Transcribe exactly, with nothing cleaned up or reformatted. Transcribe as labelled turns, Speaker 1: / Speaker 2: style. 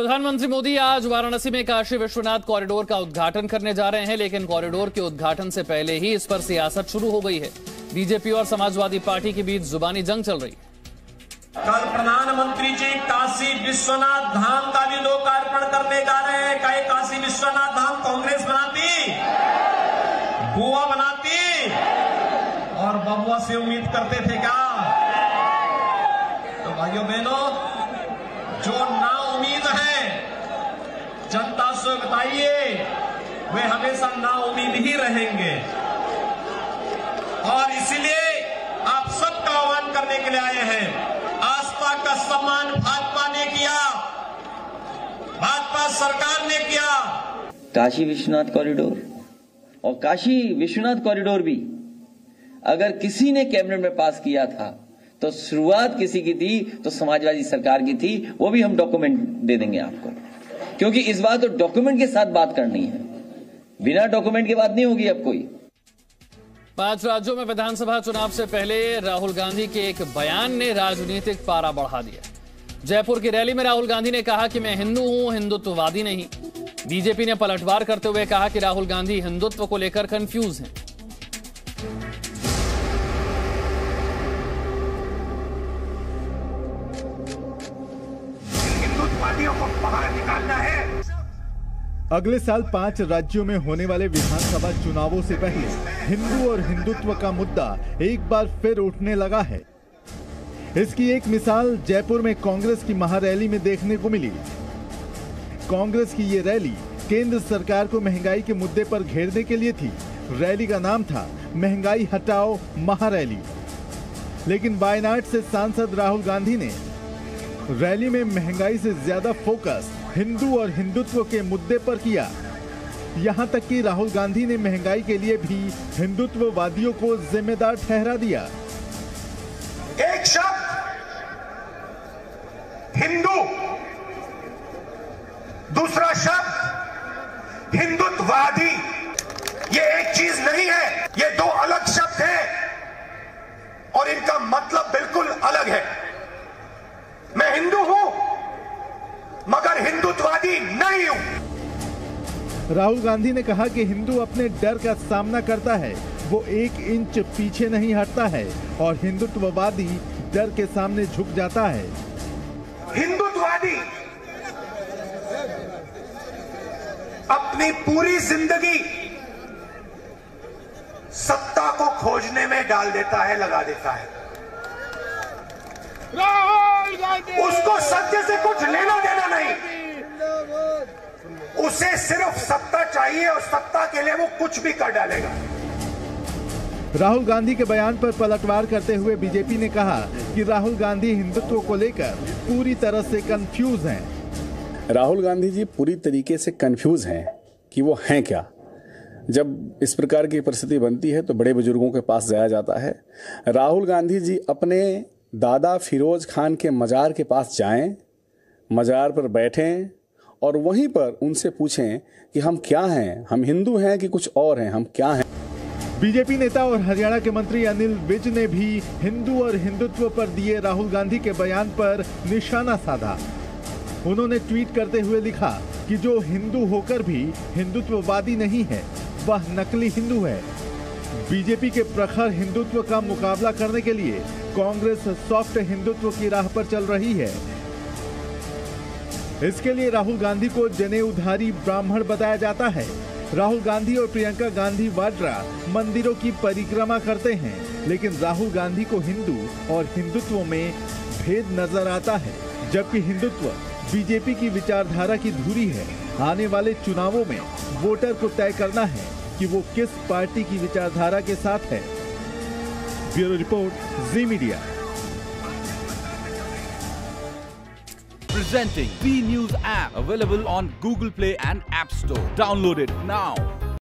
Speaker 1: प्रधानमंत्री मोदी आज वाराणसी में काशी विश्वनाथ कॉरिडोर का उद्घाटन करने जा रहे हैं, लेकिन कॉरिडोर के उद्घाटन से पहले ही इस पर सियासत शुरू हो गई है। बीजेपी और समाजवादी पार्टी के बीच जुबानी जंग चल रही है।
Speaker 2: कल प्रधानमंत्री जी काशी विश्वनाथ धाम का भी लोकार्पण करने जा रहे हैं। कहे काशी विश्वनाथ धाम कांग्रेस बनाती, बुआ बनाती और बबुआ से उम्मीद करते थे क्या? तो भाइयों बहनों, जो ना उम्मीद है जनता से बताइए, वे हमेशा ना उम्मीद ही रहेंगे। और इसलिए आप सबका आह्वान करने के लिए आए हैं। आस्था का सम्मान भाजपा ने किया, भाजपा सरकार ने किया।
Speaker 3: काशी विश्वनाथ कॉरिडोर और काशी विश्वनाथ कॉरिडोर भी अगर किसी ने कैबिनेट में पास किया था तो शुरुआत किसी की थी, तो समाजवादी सरकार की थी। वो भी हम डॉक्यूमेंट दे देंगे आपको, क्योंकि इस बार तो डॉक्यूमेंट के साथ बात करनी है, बिना डॉक्यूमेंट के बात नहीं होगी अब कोई।
Speaker 1: पांच राज्यों में विधानसभा चुनाव से पहले राहुल गांधी के एक बयान ने राजनीतिक पारा बढ़ा दिया। जयपुर की रैली में राहुल गांधी ने कहा कि मैं हिंदू हूं, हिंदुत्ववादी नहीं। बीजेपी ने पलटवार करते हुए कहा कि राहुल गांधी हिंदुत्व को लेकर कंफ्यूज हैं।
Speaker 4: हिंदुत्ववादियों को बाहर निकालना है।
Speaker 5: अगले साल पांच राज्यों में होने वाले विधानसभा चुनावों से पहले हिंदू और हिंदुत्व का मुद्दा एक बार फिर उठने लगा है। इसकी एक मिसाल जयपुर में कांग्रेस की महारैली में देखने को मिली। कांग्रेस की ये रैली केंद्र सरकार को महंगाई के मुद्दे पर घेरने के लिए थी। रैली का नाम था महंगाई हटाओ महारैली। लेकिन वायनाड से सांसद राहुल गांधी ने रैली में महंगाई से ज्यादा फोकस हिंदू और हिंदुत्व के मुद्दे पर किया। यहां तक कि राहुल गांधी ने महंगाई के लिए भी हिंदुत्ववादियों को जिम्मेदार ठहरा दिया।
Speaker 4: एक शब्द हिंदू, दूसरा शब्द हिंदुत्ववादी, ये एक चीज नहीं है, ये दो अलग शब्द हैं और इनका मतलब बिल्कुल अलग है। मैं हिंदू हूं मगर हिंदुत्ववादी नहीं हूं।
Speaker 5: राहुल गांधी ने कहा कि हिंदू अपने डर का सामना करता है, वो एक इंच पीछे नहीं हटता है, और हिंदुत्ववादी डर के सामने झुक जाता है।
Speaker 4: हिंदुत्ववादी अपनी पूरी जिंदगी सत्ता को खोजने में डाल देता है, लगा देता है। उसको सत्य से कुछ लेना देना नहीं, उसे सिर्फ सत्ता चाहिए और सत्ता के लिए वो कुछ भी कर डालेगा।
Speaker 5: राहुल गांधी के बयान पर पलटवार करते हुए बीजेपी ने कहा कि राहुल गांधी हिंदुत्व को लेकर पूरी तरह से कंफ्यूज हैं।
Speaker 6: राहुल गांधी जी पूरी तरीके से कंफ्यूज हैं कि वो हैं क्या। जब इस प्रकार की परिस्थिति बनती है तो बड़े बुजुर्गों के पास जाया जाता है। राहुल गांधी जी अपने दादा फिरोज खान के मजार के पास जाएं, मजार पर बैठें और वहीं पर उनसे पूछें कि हम क्या हैं, हम हिंदू हैं कि कुछ और हैं, हम क्या हैं।
Speaker 5: बीजेपी नेता और हरियाणा के मंत्री अनिल विज ने भी हिंदू और हिंदुत्व पर दिए राहुल गांधी के बयान पर निशाना साधा। उन्होंने ट्वीट करते हुए लिखा कि जो हिंदू होकर भी हिंदुत्ववादी नहीं है, वह नकली हिंदू है। बीजेपी के प्रखर हिंदुत्व का मुकाबला करने के लिए कांग्रेस सॉफ्ट हिंदुत्व की राह पर चल रही है। इसके लिए राहुल गांधी को जनेऊधारी ब्राह्मण बताया जाता है। राहुल गांधी और प्रियंका गांधी वाड्रा मंदिरों की परिक्रमा करते हैं, लेकिन राहुल गांधी को हिंदू और हिंदुत्व में भेद नजर आता है। जबकि हिंदुत्व बीजेपी की विचारधारा की धुरी है। आने वाले चुनावों में वोटर को तय करना है कि वो किस पार्टी की विचारधारा के साथ है। Bureau report, Zee Media.
Speaker 7: Presenting B News app, available on Google Play and App Store. Download it now.